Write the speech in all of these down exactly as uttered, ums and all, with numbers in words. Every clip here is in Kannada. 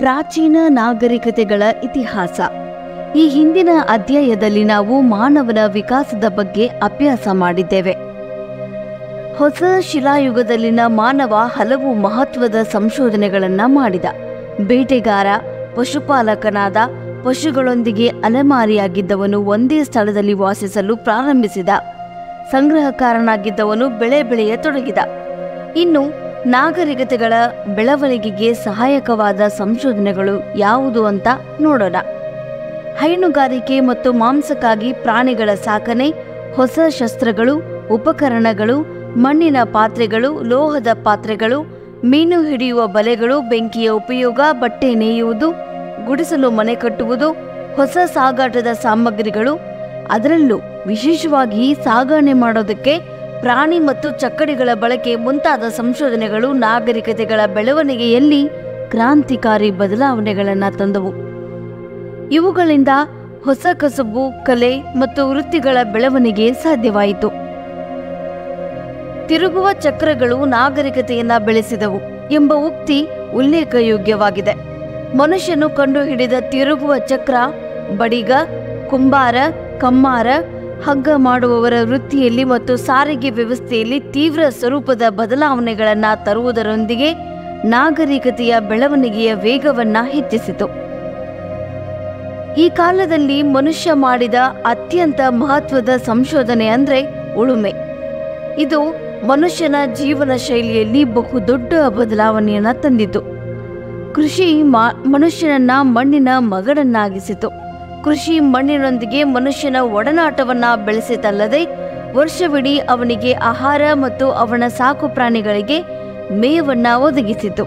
ಪ್ರಾಚೀನ ನಾಗರಿಕತೆಗಳ ಇತಿಹಾಸ. ಈ ಹಿಂದಿನ ಅಧ್ಯಾಯದಲ್ಲಿ ನಾವು ಮಾನವನ ವಿಕಾಸದ ಬಗ್ಗೆ ಅಭ್ಯಾಸ ಮಾಡಿದ್ದೇವೆ. ಹೊಸ ಶಿಲಾಯುಗದಲ್ಲಿನ ಮಾನವ ಹಲವು ಮಹತ್ವದ ಸಂಶೋಧನೆಗಳನ್ನು ಮಾಡಿದ. ಬೇಟೆಗಾರ, ಪಶುಪಾಲಕನಾದ, ಪಶುಗಳೊಂದಿಗೆ ಅಲೆಮಾರಿಯಾಗಿದ್ದವನು ಒಂದೇ ಸ್ಥಳದಲ್ಲಿ ವಾಸಿಸಲು ಪ್ರಾರಂಭಿಸಿದ, ಸಂಗ್ರಹಕಾರನಾಗಿದ್ದವನು ಬೆಳೆ ಬೆಳೆಯತೊಡಗಿದ. ಇನ್ನು ನಾಗರಿಕತೆಗಳ ಬೆಳವಣಿಗೆಗೆ ಸಹಾಯಕವಾದ ಸಂಶೋಧನೆಗಳು ಯಾವುದು ಅಂತ ನೋಡೋಣ. ಹೈನುಗಾರಿಕೆ ಮತ್ತು ಮಾಂಸಕ್ಕಾಗಿ ಪ್ರಾಣಿಗಳ ಸಾಕಣೆ, ಹೊಸ ಶಸ್ತ್ರಗಳು, ಉಪಕರಣಗಳು, ಮಣ್ಣಿನ ಪಾತ್ರೆಗಳು, ಲೋಹದ ಪಾತ್ರೆಗಳು, ಮೀನು ಹಿಡಿಯುವ ಬಲೆಗಳು, ಬೆಂಕಿಯ ಉಪಯೋಗ, ಬಟ್ಟೆ ನೇಯುವುದು, ಗುಡಿಸಲು ಮನೆ ಕಟ್ಟುವುದು, ಹೊಸ ಸಾಗಾಟದ ಸಾಮಗ್ರಿಗಳು, ಅದರಲ್ಲೂ ವಿಶೇಷವಾಗಿ ಸಾಗಣೆ ಮಾಡೋದಕ್ಕೆ ಪ್ರಾಣಿ ಮತ್ತು ಚಕ್ಕಡಿಗಳ ಬಳಕೆ ಮುಂತಾದ ಸಂಶೋಧನೆಗಳು ನಾಗರಿಕತೆಗಳ ಬೆಳವಣಿಗೆಯಲ್ಲಿ ಕ್ರಾಂತಿಕಾರಿ ಬದಲಾವಣೆಗಳನ್ನು ತಂದವು. ಇವುಗಳಿಂದ ಹೊಸ ಕಸುಬು, ಕಲೆ ಮತ್ತು ವೃತ್ತಿಗಳ ಬೆಳವಣಿಗೆ ಸಾಧ್ಯವಾಯಿತು. ತಿರುಗುವ ಚಕ್ರಗಳು ನಾಗರಿಕತೆಯನ್ನ ಬೆಳೆಸಿದವು ಎಂಬ ಉಕ್ತಿ ಉಲ್ಲೇಖಯೋಗ್ಯವಾಗಿದೆ. ಮನುಷ್ಯನು ಕಂಡುಹಿಡಿದ ತಿರುಗುವ ಚಕ್ರ ಬಡಿಗ, ಕುಂಬಾರ, ಕಮ್ಮಾರ, ಹಗ್ಗ ಮಾಡುವವರ ವೃತ್ತಿಯಲ್ಲಿ ಮತ್ತು ಸಾರಿಗೆ ವ್ಯವಸ್ಥೆಯಲ್ಲಿ ತೀವ್ರ ಸ್ವರೂಪದ ಬದಲಾವಣೆಗಳನ್ನು ತರುವುದರೊಂದಿಗೆ ನಾಗರಿಕತೆಯ ಬೆಳವಣಿಗೆಯ ವೇಗವನ್ನು ಹೆಚ್ಚಿಸಿತು. ಈ ಕಾಲದಲ್ಲಿ ಮನುಷ್ಯ ಮಾಡಿದ ಅತ್ಯಂತ ಮಹತ್ವದ ಸಂಶೋಧನೆ ಅಂದರೆ ಉಳುಮೆ. ಇದು ಮನುಷ್ಯನ ಜೀವನ ಶೈಲಿಯಲ್ಲಿ ಬಹುದೊಡ್ಡ ಬದಲಾವಣೆಯನ್ನು ತಂದಿತು. ಕೃಷಿ ಮಾ ಮನುಷ್ಯನನ್ನ ಮಣ್ಣಿನ ಮಗನನ್ನಾಗಿಸಿತು. ಕೃಷಿ ಮಣ್ಣಿನೊಂದಿಗೆ ಮನುಷ್ಯನ ಒಡನಾಟವನ್ನ ಬೆಳೆಸಿತಲ್ಲದೆ ವರ್ಷವಿಡೀ ಅವನಿಗೆ ಆಹಾರ ಮತ್ತು ಅವನ ಸಾಕು ಪ್ರಾಣಿಗಳಿಗೆ ಮೇವನ್ನ ಒದಗಿಸಿತು.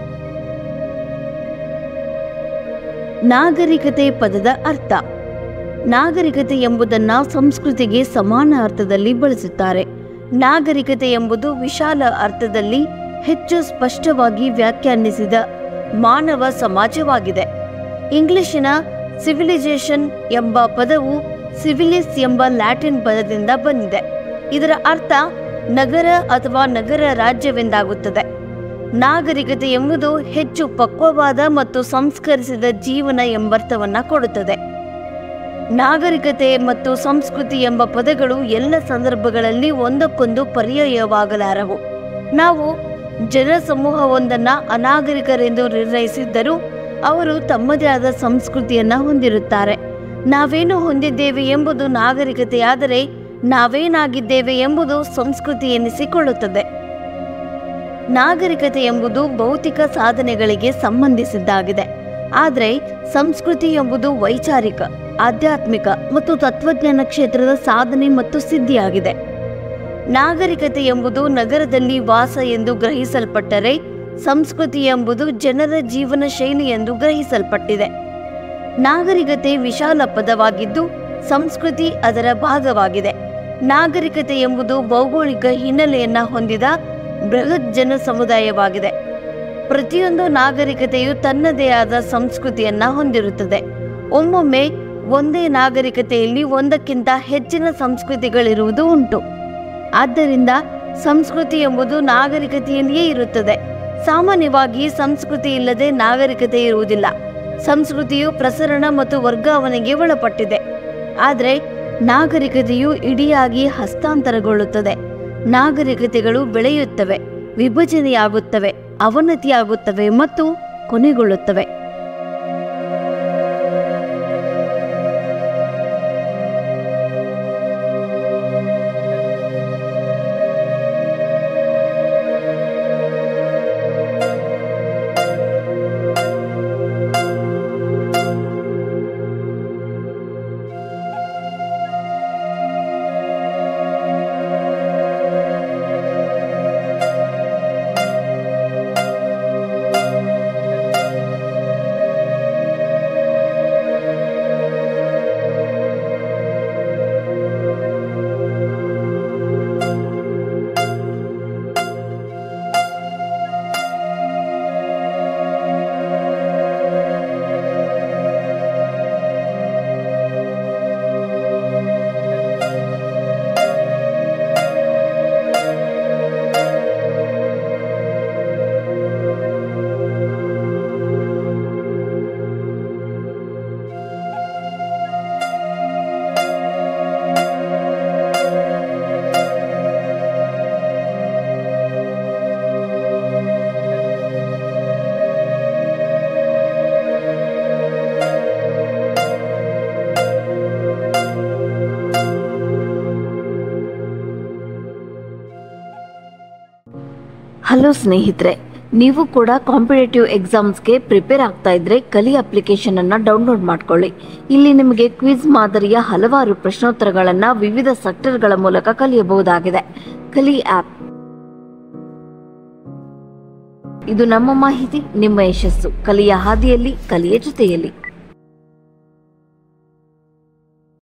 ನಾಗರಿಕತೆ ಪದದ ಅರ್ಥ. ನಾಗರಿಕತೆ ಎಂಬುದನ್ನ ಸಂಸ್ಕೃತಿಗೆ ಸಮಾನ ಅರ್ಥದಲ್ಲಿ ಬಳಸುತ್ತಾರೆ. ನಾಗರಿಕತೆ ಎಂಬುದು ವಿಶಾಲ ಅರ್ಥದಲ್ಲಿ ಹೆಚ್ಚು ಸ್ಪಷ್ಟವಾಗಿ ವ್ಯಾಖ್ಯಾನಿಸಿದ ಮಾನವ ಸಮಾಜವಾಗಿದೆ. ಇಂಗ್ಲಿಶಿನ ಸಿವಿಲೈಸೇಷನ್ ಎಂಬ ಪದವು ಸಿವಿಲಿಸ್ ಎಂಬ ಲ್ಯಾಟಿನ್ ಪದದಿಂದ ಬಂದಿದೆ. ಇದರ ಅರ್ಥ ನಗರ ಅಥವಾ ನಗರ ರಾಜ್ಯವೆಂದಾಗುತ್ತದೆ. ನಾಗರಿಕತೆ ಎಂಬುದು ಹೆಚ್ಚು ಪಕ್ವವಾದ ಮತ್ತು ಸಂಸ್ಕರಿಸಿದ ಜೀವನ ಎಂಬರ್ಥವನ್ನು ಕೊಡುತ್ತದೆ. ನಾಗರಿಕತೆ ಮತ್ತು ಸಂಸ್ಕೃತಿ ಎಂಬ ಪದಗಳು ಎಲ್ಲ ಸಂದರ್ಭಗಳಲ್ಲಿ ಒಂದಕ್ಕೊಂದು ಪರ್ಯಾಯವಾಗಲಾರವು. ನಾವು ಜನಸಮೂಹವೊಂದನ್ನು ಅನಾಗರಿಕರೆಂದು ನಿರ್ಣಯಿಸಿದ್ದರೂ ಅವರು ತಮ್ಮದೇ ಆದ ಸಂಸ್ಕೃತಿಯನ್ನ ಹೊಂದಿರುತ್ತಾರೆ. ನಾವೇನು ಹೊಂದಿದ್ದೇವೆ ಎಂಬುದು ನಾಗರಿಕತೆಯಾದರೆ, ನಾವೇನಾಗಿದ್ದೇವೆ ಎಂಬುದು ಸಂಸ್ಕೃತಿ ಎನಿಸಿಕೊಳ್ಳುತ್ತದೆ. ನಾಗರಿಕತೆ ಎಂಬುದು ಭೌತಿಕ ಸಾಧನೆಗಳಿಗೆ ಸಂಬಂಧಿಸಿದ್ದಾಗಿದೆ. ಆದರೆ ಸಂಸ್ಕೃತಿ ಎಂಬುದು ವೈಚಾರಿಕ, ಆಧ್ಯಾತ್ಮಿಕ ಮತ್ತು ತತ್ವಜ್ಞಾನ ಕ್ಷೇತ್ರದ ಸಾಧನೆ ಮತ್ತು ಸಿದ್ಧಿಯಾಗಿದೆ. ನಾಗರಿಕತೆ ಎಂಬುದು ನಗರದಲ್ಲಿ ವಾಸ ಎಂದು ಗ್ರಹಿಸಲ್ಪಟ್ಟರೆ, ಸಂಸ್ಕೃತಿ ಎಂಬುದು ಜನರ ಜೀವನ ಶೈಲಿ ಎಂದು ಗ್ರಹಿಸಲ್ಪಟ್ಟಿದೆ. ನಾಗರಿಕತೆ ವಿಶಾಲ ಪದವಾಗಿದ್ದು ಸಂಸ್ಕೃತಿ ಅದರ ಭಾಗವಾಗಿದೆ. ನಾಗರಿಕತೆ ಎಂಬುದು ಭೌಗೋಳಿಕ ಹಿನ್ನೆಲೆಯನ್ನ ಹೊಂದಿದ ಬೃಹತ್ ಜನ ಸಮುದಾಯವಾಗಿದೆ. ಪ್ರತಿಯೊಂದು ನಾಗರಿಕತೆಯು ತನ್ನದೇ ಆದ ಸಂಸ್ಕೃತಿಯನ್ನ ಹೊಂದಿರುತ್ತದೆ. ಒಮ್ಮೊಮ್ಮೆ ಒಂದೇ ನಾಗರಿಕತೆಯಲ್ಲಿ ಒಂದಕ್ಕಿಂತ ಹೆಚ್ಚಿನ ಸಂಸ್ಕೃತಿಗಳಿರುವುದು ಉಂಟು. ಆದ್ದರಿಂದ ಸಂಸ್ಕೃತಿ ಎಂಬುದು ನಾಗರಿಕತೆಯಲ್ಲಿಯೇ ಇರುತ್ತದೆ. ಸಾಮಾನ್ಯವಾಗಿ ಸಂಸ್ಕೃತಿ ಇಲ್ಲದೆ ನಾಗರಿಕತೆ ಇರುವುದಿಲ್ಲ. ಸಂಸ್ಕೃತಿಯು ಪ್ರಸರಣ ಮತ್ತು ವರ್ಗಾವಣೆಗೆ ಒಳಪಟ್ಟಿದೆ. ಆದರೆ ನಾಗರಿಕತೆಯು ಇಡಿಯಾಗಿ ಹಸ್ತಾಂತರಗೊಳ್ಳುತ್ತದೆ. ನಾಗರಿಕತೆಗಳು ಬೆಳೆಯುತ್ತವೆ, ವಿಭಜನೆಯಾಗುತ್ತವೆ, ಅವನತಿಯಾಗುತ್ತವೆ ಮತ್ತು ಕೊನೆಗೊಳ್ಳುತ್ತವೆ. ಹಲೋ ಸ್ನೇಹಿತರೆ, ನೀವು ಕೂಡ ಕಾಂಪಿಟೇಟಿವ್ ಎಕ್ಸಾಮ್ಸ್ಗೆ ಪ್ರಿಪೇರ್ ಆಗ್ತಾ ಇದ್ರೆ ಕಲಿ ಅಪ್ಲಿಕೇಶನ್ ಅನ್ನ ಡೌನ್ಲೋಡ್ ಮಾಡ್ಕೊಳ್ಳಿ. ಇಲ್ಲಿ ನಿಮಗೆ ಕ್ವಿಜ್ ಮಾದರಿಯ ಹಲವಾರು ಪ್ರಶ್ನೋತ್ತರಗಳನ್ನ ವಿವಿಧ ಸೆಕ್ಟರ್ಗಳ ಮೂಲಕ ಕಲಿಯಬಹುದಾಗಿದೆ. ಕಲಿ ಆಪ್ ಇದು ನಮ್ಮ ಮಾಹಿತಿ, ನಿಮ್ಮ ಯಶಸ್ಸು. ಕಲಿಯ ಹಾದಿಯಲ್ಲಿ, ಕಲಿಯ ಜೊತೆಯಲ್ಲಿ.